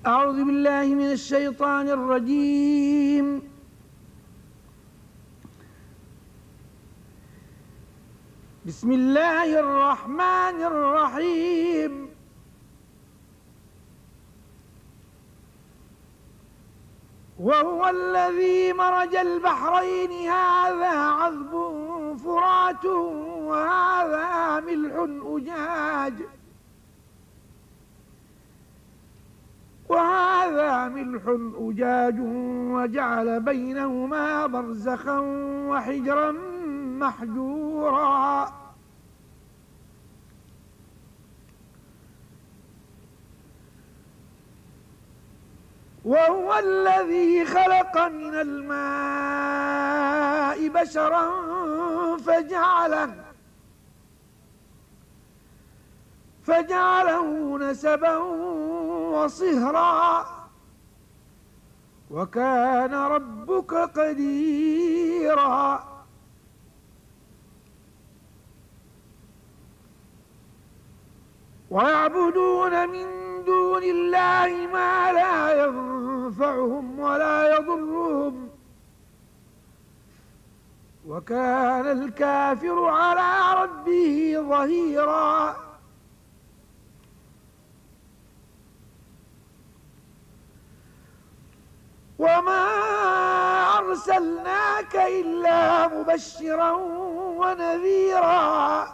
أعوذ بالله من الشيطان الرجيم. بسم الله الرحمن الرحيم. وهو الذي مرج البحرين هذا عذب فرات وهذا ملح أجاج وجعل بينهما برزخا وحجرا محجورا. وهو الذي خلق من الماء بشرا فجعله نسبا وصهرا وكان ربك قديرا. ويعبدون من دون الله ما لا ينفعهم ولا يضرهم وكان الكافر على ربه ظهيرا. وما أرسلناك إلا مبشرا ونذيرا.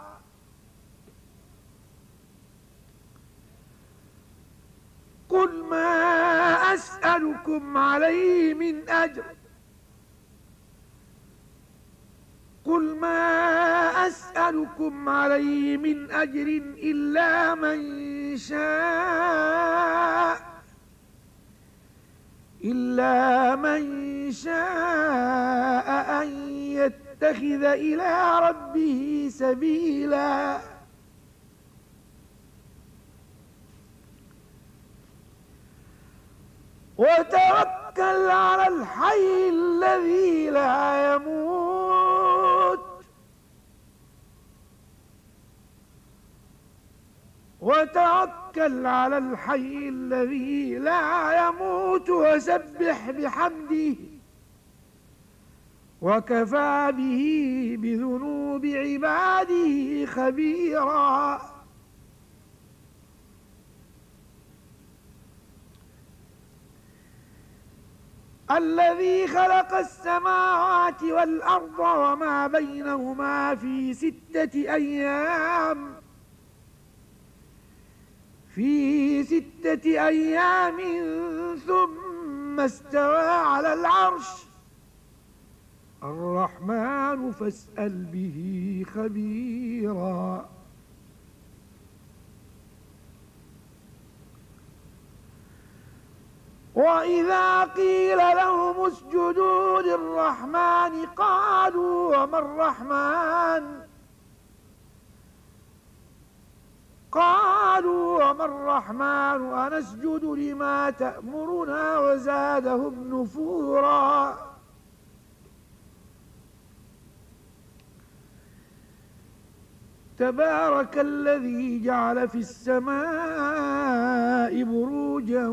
قل ما أسألكم عليه من أجر إلا من شاء أن يتخذ إلى ربه سبيلا. وتوكل على الحي الذي لا يموت وسبح بحمده وكفى به بذنوب عباده خبيرا. الذي خلق السماوات والأرض وما بينهما في 6 أيام ثم استوى على العرش. الرحمن فاسأل به خبيرا. وإذا قيل لهم اسجدوا للرحمن قالوا وما الرحمن أنسجد لما تأمرنا وزادهم نفورا. تبارك الذي جعل في السماء بروجا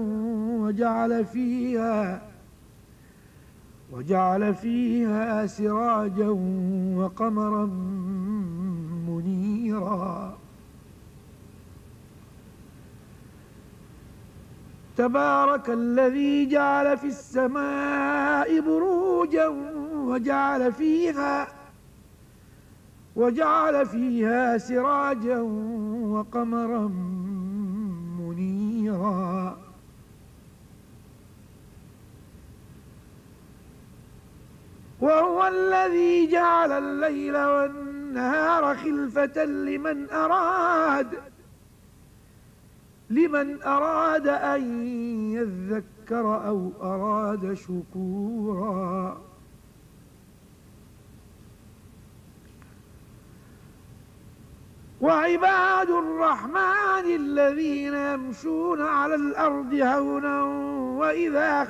وجعل فيها سراجا وقمرا منيرا. تبارك الذي جعل في السماء بروجا وجعل فيها سراجا وقمرا منيرا. وهو الذي جعل الليل والنهار خلفة لمن أراد أن يذكر أو أراد شكورا. وعباد الرحمن الذين يمشون على الأرض هونا وإذا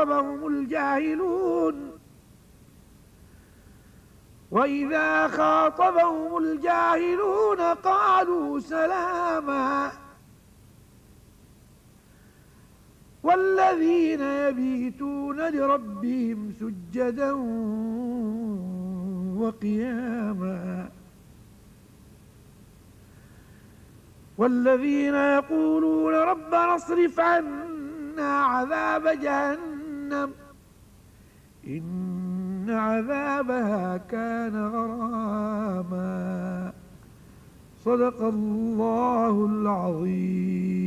خاطبهم الجاهلون قالوا سلاما. والذين يبيتون لربهم سجدا وقياما والذين يقولون ربنا اصرف عنا عذاب جهنم إن عذابها كان غراما صدق الله العظيم.